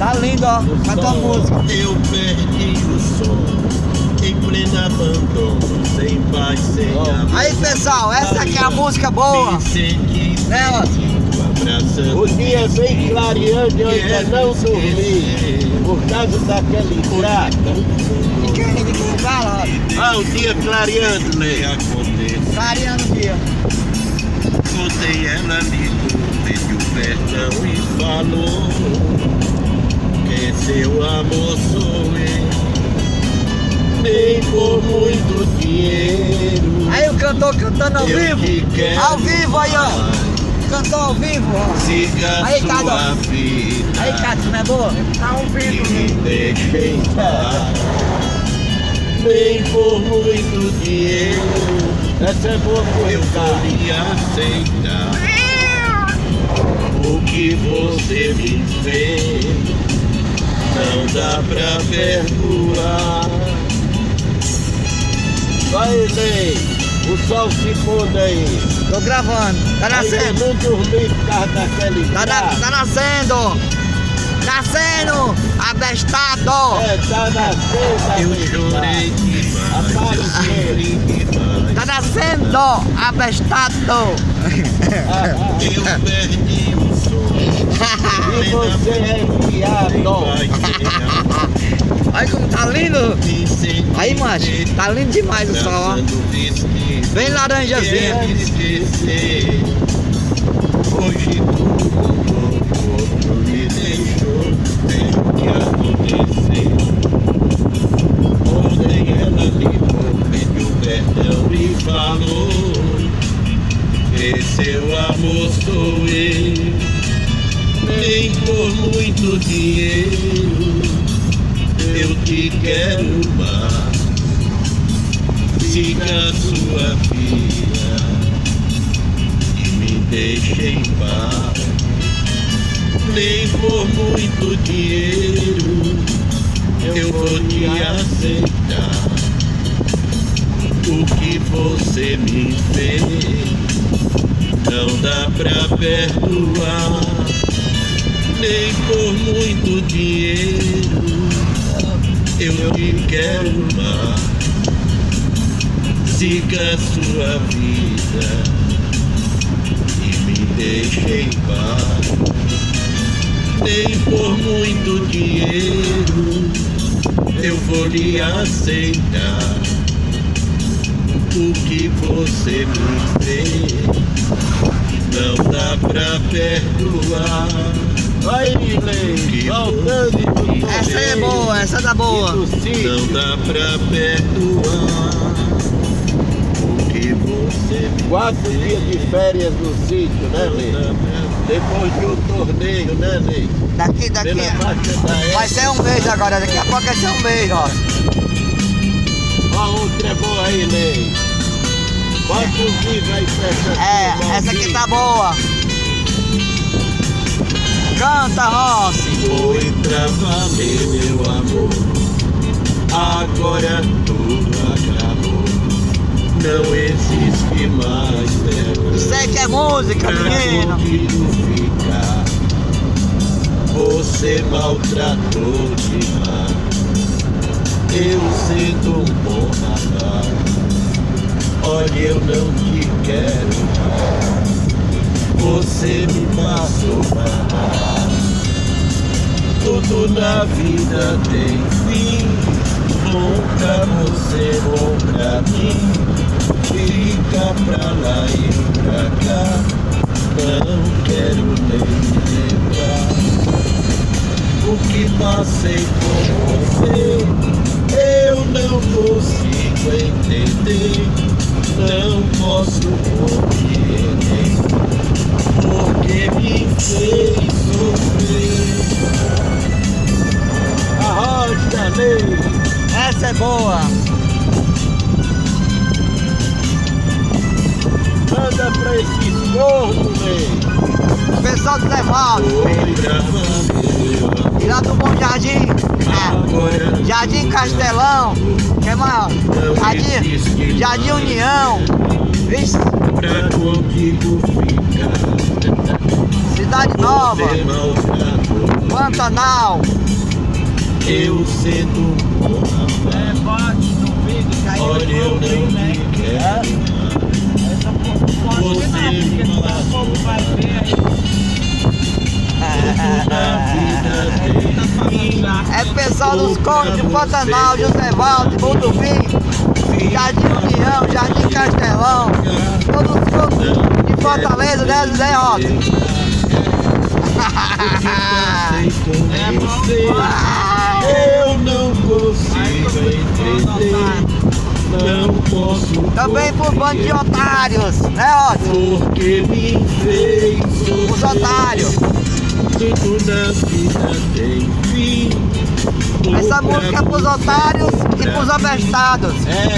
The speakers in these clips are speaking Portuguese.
Tá lindo, ó. Canta a música. Eu perdi o som em pleno abandono, sem paz, sem amor. Aí, pessoal, essa aqui é a música boa. Né, ó? O dia vem clareando e eu ainda não dormi por causa daquela ingrata. De quem fala? Ah, o dia clareando, né? Clareando o dia. Escutei ela ligou, pediu perdão e falou que seu amor sou eu, nem por muito dinheiro. Aí o cantor cantando ao Eu vivo. te quero Ao vivo aí, ó. mais. Cantor ao vivo, ó. Siga Aí, sua Cado. vida Aí, Cássio, não é boa? Tá ao e vivo. me deixe em paz, nem por muito dinheiro. Essa é boa Eu coisa. vou lhe aceitar o que você me fez, não dá pra perdoar. Vai, Ney, o sol se pondo aí. Tô gravando. Tá Ainda nascendo. não dormi por causa daquela ingrata. Tá nascendo. Nascendo. Abestado. É, tá nascendo. Eu chorei demais, eu sofri demais. Tá nascendo. Abestado. Eu perdi o som. E você é viado. Olha como tá lindo. Aí, macho, tá lindo demais o sol, ó. Bem laranjazinha. Esquecer. Hoje tudo mudou, o outro me deixou. Tem o que acontecer. Ontem ela ligou, pediu perdão e falou que seu amor sou eu, nem por muito dinheiro eu te quero mais. Siga a sua vida e me deixe em paz, nem por muito dinheiro eu vou te aceitar. O que você me fez não dá pra perdoar, nem por muito dinheiro eu te quero mais. Siga a sua vida e me deixe em paz, nem por muito dinheiro eu vou lhe aceitar. O que você me fez não dá pra perdoar. Aí, Ney, voltando do Essa aí é boa, essa tá boa. do sítio. Não dá pra perdoar o que você me 4 dias de férias no sítio, né, Ney? Depois de um torneio, né, Ney? Daqui. Pela faixa da Vai ser um mês agora, daqui a pouco vai ser um mês, ó. Ó, outra é boa aí, Ney. Bota um vídeo aí pra essa. É, essa aqui tá boa. Canta, Rossi. Foi pra valer, meu amor, agora tudo acabou, não existe mais tempo. Isso aí que é música, menino. Ficar. Você maltratou demais, eu sinto um bom rapaz. Olha, eu não te quero mais, você me passou pra trás. Tudo na vida tem fim, bom pra você, bom pra mim. Fica pra lá e pra cá, não quero nem lembrar o que passei com você. Eu não consigo entender, não posso compreender porque me fez sofrer. Arrocha, Ney. Essa é boa. Manda pra esses gordos, Ney. O pessoal do Levado. Foi pra valer, E lá do Bom Jardim. agora Jardim Castelão. Que mais? Jardim União. Vixe, pra contigo ficar. Cidade Nova. Você maltratou Pantanal. Eu cedo vou amar. Olha, eu não te quero. Você me matou. É pessoal dos Cocos de Pantanal, José Valdo, Bonduvim, Jardim União, Jardim Castelão, todos os Cocos de Fortaleza, né, Zé Rosa? Eu não consigo entender. Não posso. Também por bando de otários, né, Rosa? Porque me fez Os otários. tudo na vida tem fim. Essa música é pros otários e pros abestados.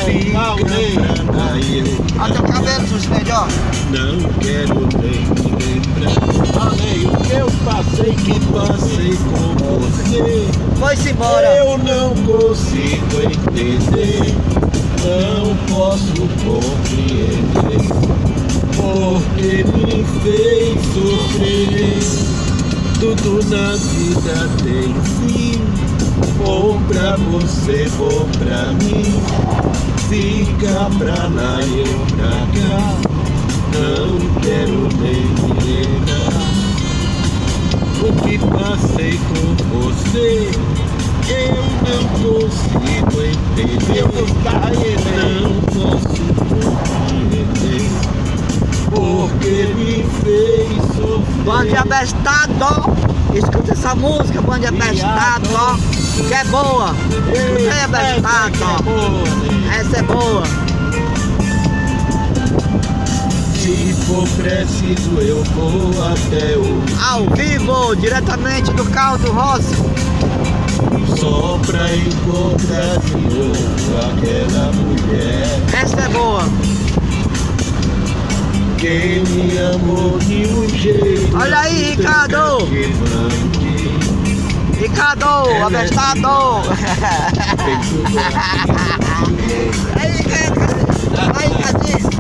Olha teu cabelo, suspende, ó. Não quero nem me lembrar. Falei, o que eu passei Que passei com você. Foi-se embora. Eu não consigo entender. Não posso compreender. Porque me fez sofrer. Tudo na vida tem fim. Bom pra você, bom pra mim. Fica pra lá e eu pra cá. Não quero nem me lembrar. O que passei com você, eu não consigo entender. Não posso compreender. Porque me fez sofrer. Bando de abestado. Escuta essa música, bando de abestado, ó. Que é boa. Escuta aí, abestado, ó. Essa é boa. Se for preciso, eu vou até o Ao vivo, diretamente do carro do Rossi. só pra encontrar de novo aquela mulher. Essa é boa. Quem me amou de um jeito. Olha aí, Ricardo. Ricardo, abestado. Aí, Ricardinho.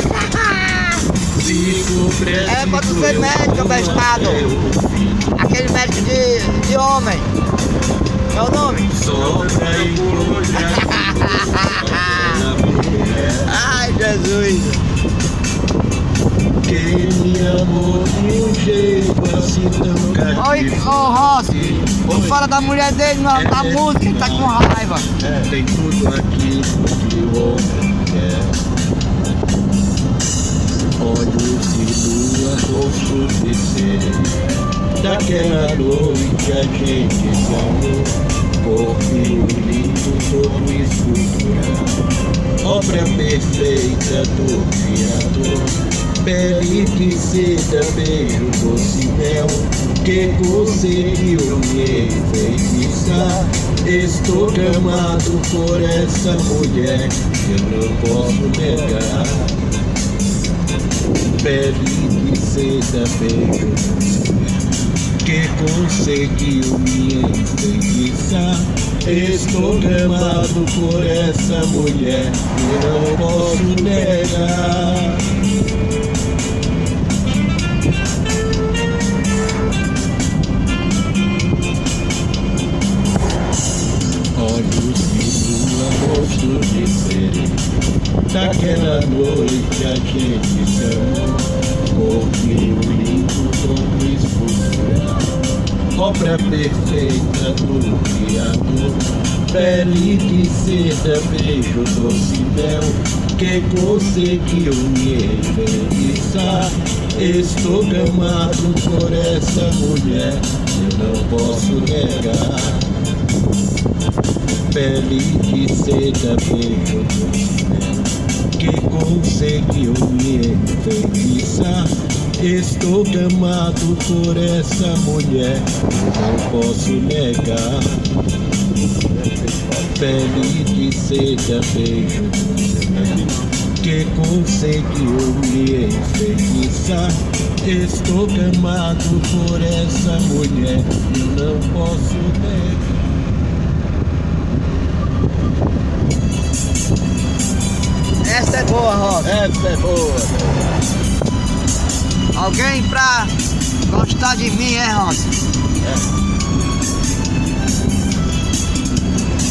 É pra tu ser médico, abestado. Aquele médico de homem. É o nome? Só pra encontrar aquela mulher. Ai, Jesus. Quem me amou de um jeito assim tão cativo. Ô, Rossi, não fala da mulher dele, não, da música, ele tá com raiva. Tem tudo aqui que o homem quer. Olhos de lua, rosto de ser. Daquela noite a gente se amou. Corpo lindo, todo escultura. Obra perfeita do Criador. Pele de seda, beijo, doce mel, que conseguiu me enfeitiçar. Estou gamado por essa mulher, eu não posso negar. Pele de seda, beijo, doce mel, que conseguiu me enfeitiçar. Estou gamado por essa mulher, eu não posso negar. Olhos de lua, rosto de sereia. Daquela noite a gente se amou. Corpinho lindo, todo escultura. Obra perfeita do Criador. Pele de seda, beijo, doce mel, que conseguiu me enfeitiçar. Estou gamado por essa mulher, eu não posso negar. Pele de seda, beijo, doce mel, que conseguiu me enfeitiçar. Estou gamado por essa mulher, eu não posso negar. Pele de seda, beijo, doce mel, que conseguiu me enfeitiçar. Estou gamado por essa mulher, eu não posso negar. Essa é boa, Rosa. Essa é boa. Alguém pra gostar de mim, Rosa? É.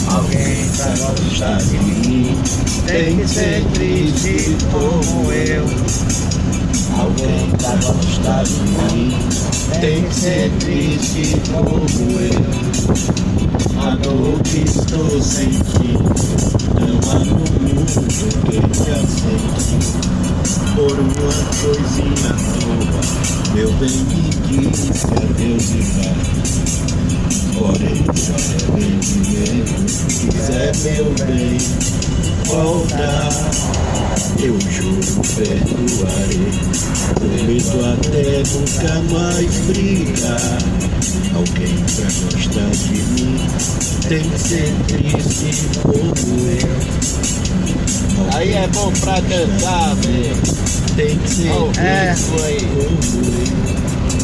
Alguém pra gostar de mim tem que ser triste como eu. Alguém pra gostar de mim tem que ser triste como eu. A dor que estou sentindo não há no mundo que aceite. Por uma coisinha à toa, meu bem me disse adeus e vai. Porém, se arrependimento quiser meu bem voltar, eu juro perdoarei. Prometo até nunca mais brigar. Alguém pra gostar de mim tem que ser triste como eu. Aí é bom pra cantar, velho. Tem que ser triste como eu.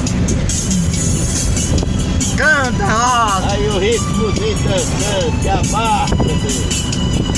Canta, ó! Aí o ritmozinho dançante, a marca, velho.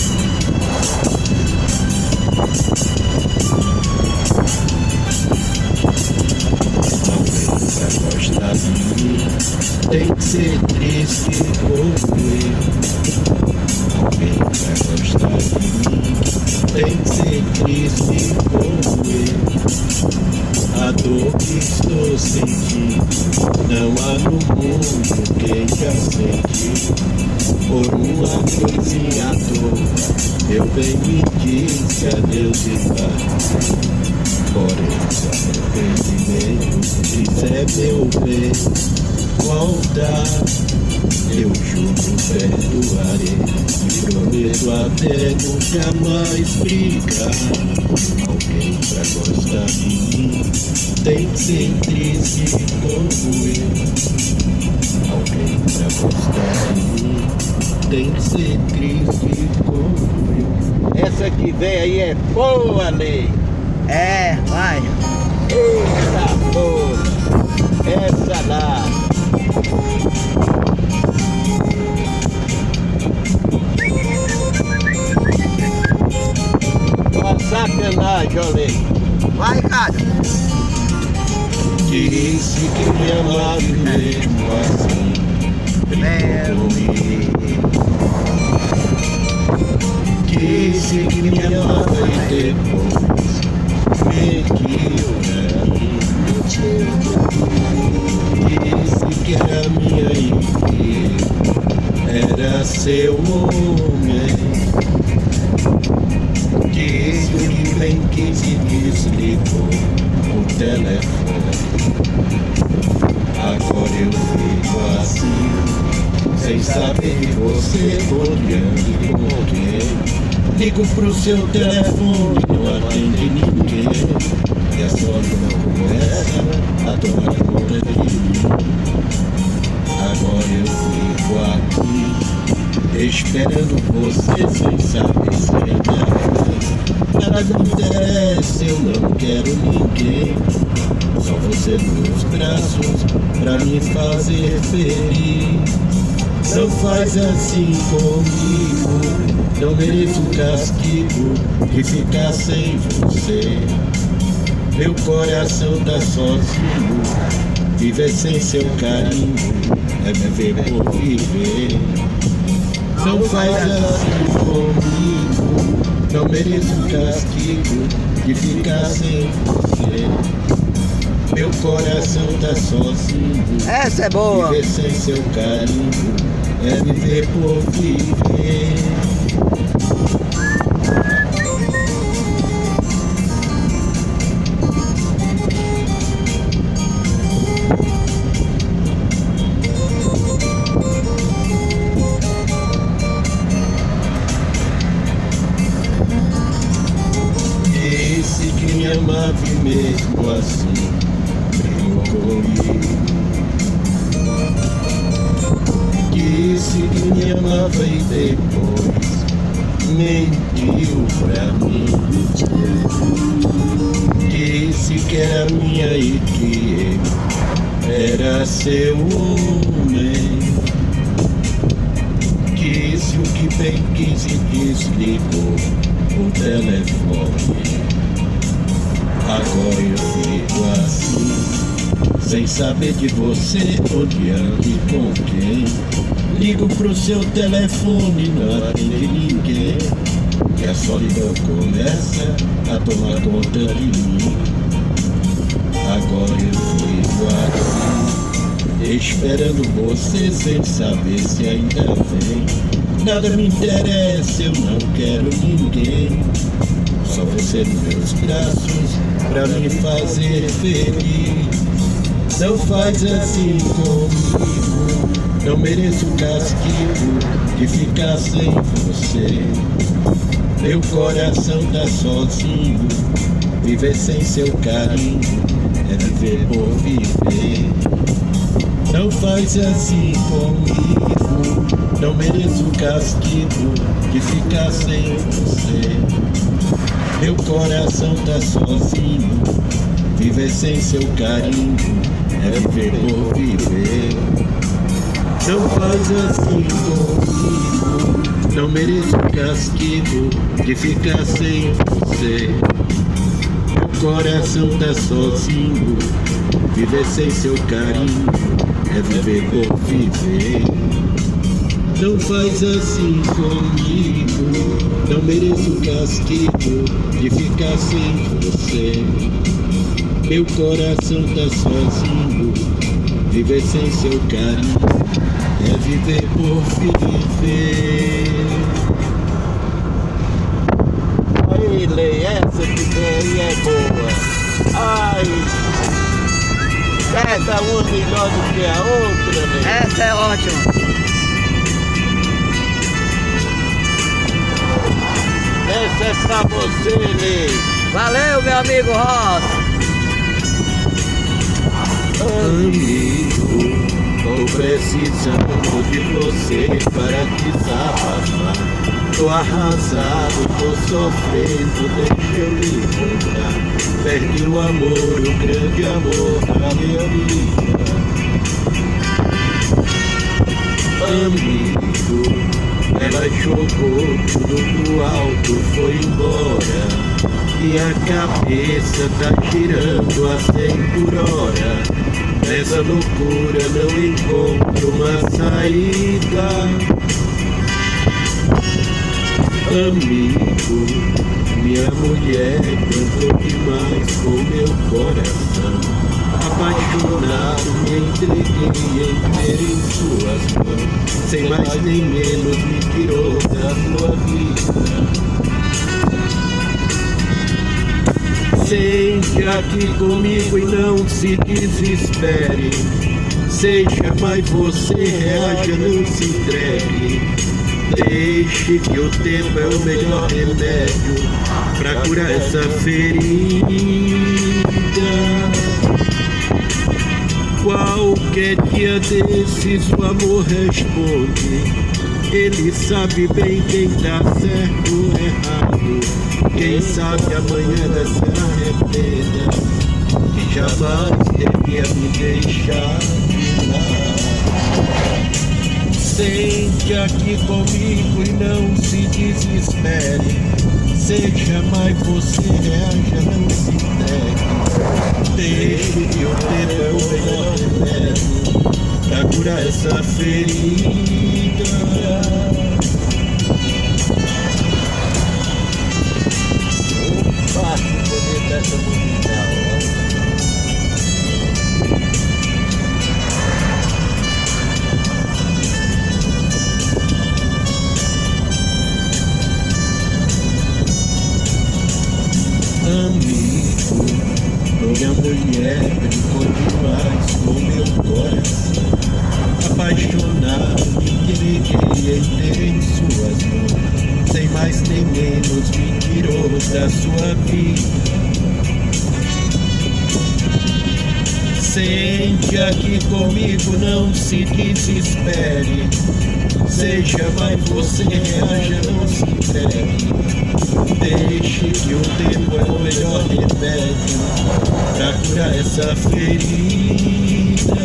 Pra gostar de mim tem que ser triste como eu. Alguém pra gostar de mim tem que ser triste como eu. A dor que estou sentindo não há no mundo quem já sentiu. Por uma coisinha à toa, meu bem me disse adeus e vai. Porém, se arrependimento quiser meu bem voltar, eu juro perdoarei. E prometo até nunca mais brigar. Alguém pra gostar de mim tem que ser triste como eu. Alguém pra gostar de mim tem que ser triste como eu. Essa que vem aí é boa, Lei. É, vai. Eita porra, essa lá. Uma sacanagem, olha. Vai, cara. Disse que me amava mesmo assim. Brincou comigo. Disse que me amava e depois mentiu pra mim. Disse que era minha e que era seu homem. Disse que bem quis e desligou o telefone. Agora eu fico assim, sem saber que você podia com quem. Ligo pro seu telefone, não atende ninguém. E a sua não começa a tomar conta de mim. Agora eu fico aqui, esperando você sem saber se ainda nada me interessa, eu não quero ninguém. Só você nos braços pra me fazer feliz. Não faz assim comigo, não mereço castigo de ficar sem você. Meu coração tá sozinho, viver sem seu carinho é viver por viver. Não faz assim comigo, não mereço castigo de ficar sem você. Meu coração tá sozinho, Essa é boa. viver sem seu carinho é viver por viver. Disse que me amava e mesmo assim brigou comigo. Disse que me amava e depois mentiu pra mim. Disse que era minha e que eu era seu homem. Disse o que bem quis e desligou o telefone. Agora eu fico assim, sem saber de você, onde anda e com quem. Ligo pro seu telefone, não atende ninguém. E a solidão começa a tomar conta de mim. Agora eu fico assim, esperando você sem saber se ainda vem. Nada me interessa, eu não quero ninguém. Só você nos meus braços pra me fazer feliz. Não faz assim comigo, não mereço o castigo de ficar sem você. Meu coração tá sozinho, viver sem seu carinho é viver por viver. Não faz assim comigo, não mereço o castigo de ficar sem você. Meu coração tá sozinho, viver sem seu carinho é viver por viver. Não faz assim comigo, não mereço o castigo de ficar sem você. Meu coração tá sozinho, viver sem seu carinho é viver por viver. Não faz assim comigo, não mereço o castigo de ficar sem você. Meu coração tá sozinho, viver sem seu carinho é viver por viver. Aí, Lei, essa que vem aí é boa. Ai, essa uma melhor do que a outra, Lei. Essa é ótima. Essa é pra você, Lei. Valeu, meu amigo Ross. Amigo, tô precisando de você para desabafar. Tô arrasado, tô sofrendo, deixa eu lhe contar. Perdi o amor, o grande amor da minha vida. Amigo, ela jogou tudo pro alto, foi embora. E a cabeça tá girando a 100 por hora. Nessa loucura não encontro uma saída. Amigo, minha mulher cantou demais com meu coração. Apaixonado me entreguei inteiro em suas mãos. Sem mais nem menos me tirou da sua vida. Sente aqui comigo e não se desespere. Seja mais você, reaja, não se entregue. Deixe que o tempo é o melhor remédio pra curar essa ferida. Qualquer dia desses o amor responde. Ele sabe bem quem tá certo ou errado. Quem sabe amanhã se arrependa, que jamais devia me deixar de lado. Sente aqui comigo e não se desespere. Seja mais você, reaja, não se entregue. Deixe que o tempo é o melhor remédio pra curar essa ferida. Fácil poder dessa musical. Amigo, minha mulher brincou demais com meu coração. Apaixonado, me entreguei inteiro em suas mãos. Sem mais nem menos me tirou da sua vida. Sente aqui comigo, não se desespere. Seja mais você, reaja, não se entregue. Deixe que o tempo é o melhor remédio pra curar essa ferida.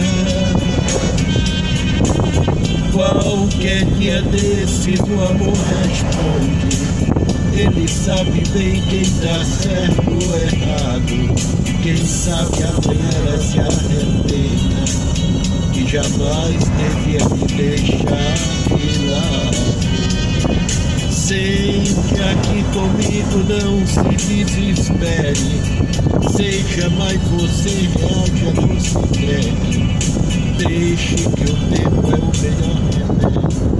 Qualquer dia desses o amor responde. Ele sabe bem quem tá certo ou errado. Quem sabe amanhã se arrependa, que jamais devia me deixar de lado. Sei que aqui comigo não se desespere, seja mais você reaja, não se entregue. Deixe que o tempo é o melhor remédio.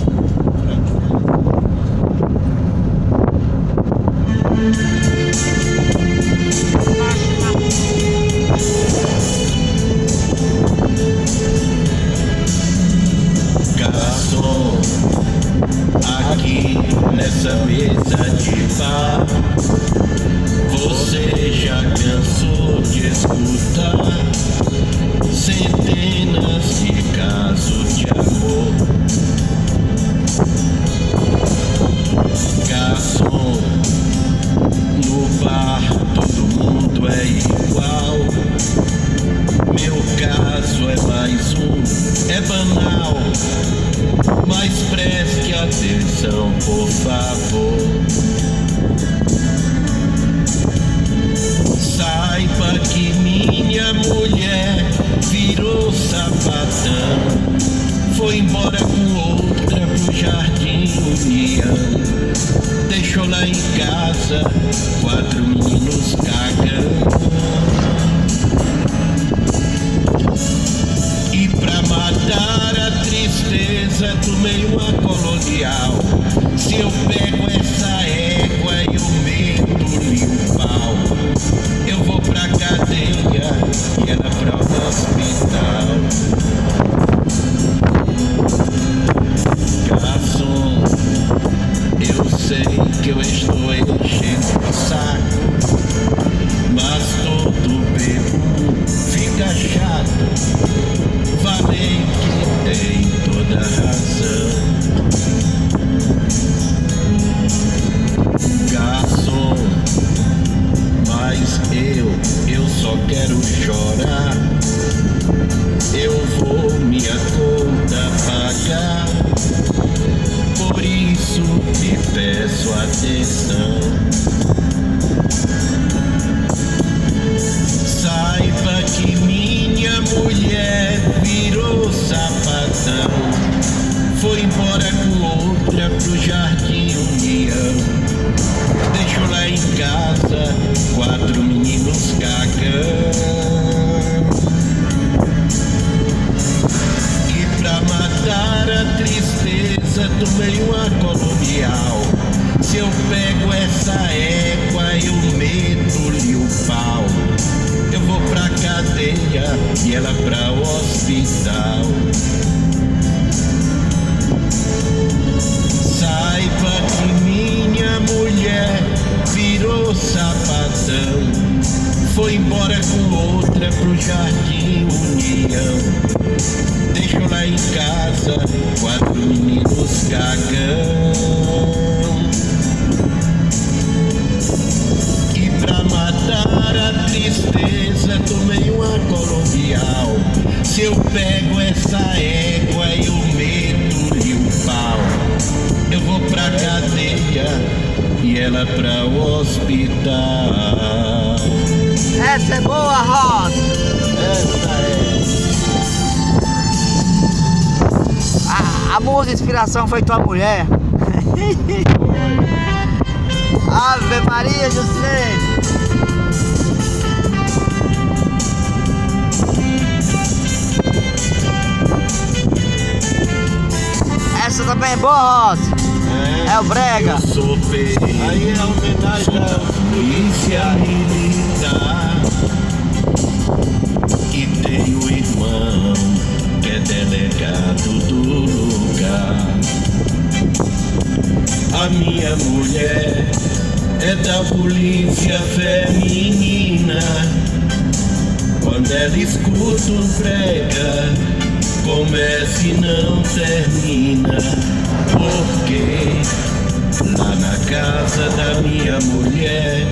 Garçom, aqui nessa mesa de bar, você já cansou de escutar centenas de casos de amor. Garçom, no bar todo mundo é igual. Meu caso é mais um, é banal, mas preste atenção, por favor. Saiba que minha mulher virou sapatão, foi embora com outra pro Jardim União. Deixou lá em casa 4 meninos cagando. E pra matar a tristeza tomei uma colonial. Se eu pego essa égua e eu meto-lhe o pau, eu vou pra cadeia e ela pra o hospital. Garçom, eu sei que eu estou enchendo o saco, mas todo bebo fica chato. Falei que tem toda razão. Garçom, mas eu só quero chorar. Eu vou minha conta pagar, por isso me peço atenção. Saiba que minha mulher virou sapatão, foi embora com outra pro Jardim União. Deixou lá em casa 4 meninos cagando. E pra matar a tristeza tomei uma colonial. Se eu pego essa égua eu meto-lhe o pau, eu vou pra cadeia e ela pra o hospital. Saiba que minha mulher virou sapatão, foi embora com outra pro Jardim União. Deixou lá em casa 4 meninos cagão. E pra matar a tristeza tomei uma colonial. Se eu pego essa égua eu meto-lhe o pau, eu vou pra cadeia e ela pra o hospital. Essa é boa, Rosa. Essa é. A música inspiração foi tua mulher. Ave Maria, José. Essa também é boa, Rosa. É o brega. Eu sou perigo. Aí é homenagem à polícia militar. E tenho irmão que é delegado do lugar. A minha mulher é da polícia feminina. Quando ela escuta um brega, começa e não termina. Porque lá na casa da minha mulher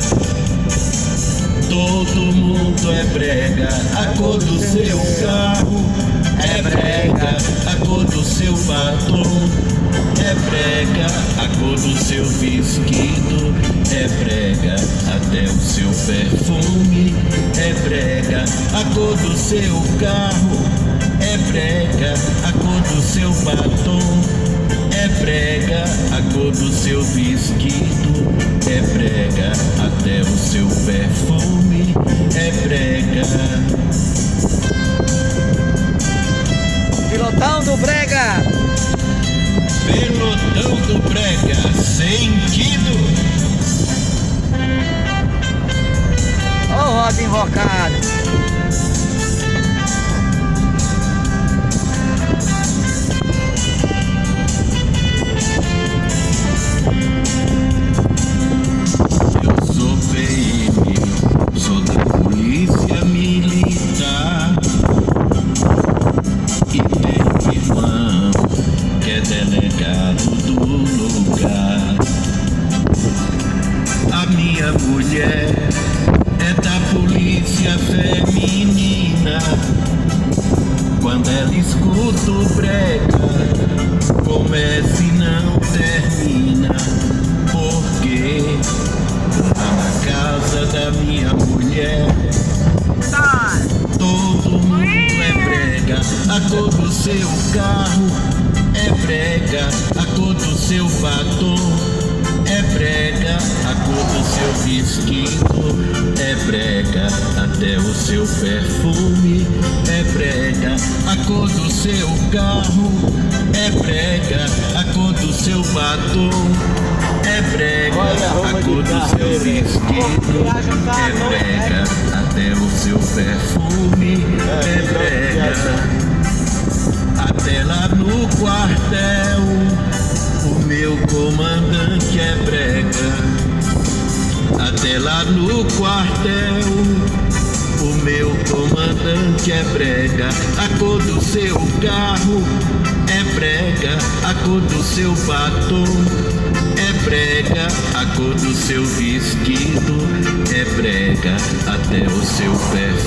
todo mundo é brega. A cor do seu carro é brega, a cor do seu batom é brega, a cor do seu vestido é brega até o seu perfume, é brega a cor do seu carro, é brega a cor do seu batom, é brega a cor do seu vestido, é brega até o seu perfume, é brega. Pilotão do Brega! Pelotão do Brega, sentido. Ô roda invocada! Eu sou PM, sou da polícia militar. E tem irmão que é delegado do lugar. A minha mulher é da polícia feminina. Quando ela escuta o brega, começa e não termina. Porque lá na casa da minha mulher todo mundo é brega. A cor do seu carro é brega, a cor do seu batom é brega, a cor do seu vestido é brega, até o seu perfume é brega, a cor do seu carro é brega, a cor do seu batom é brega, a cor do seu vestido é brega, até o seu perfume é brega. Até lá no quartel o meu comandante é brega. Até lá no quartel o meu comandante é brega. A cor do seu carro é brega, a cor do seu batom é brega, a cor do seu vestido é brega, até o seu perfume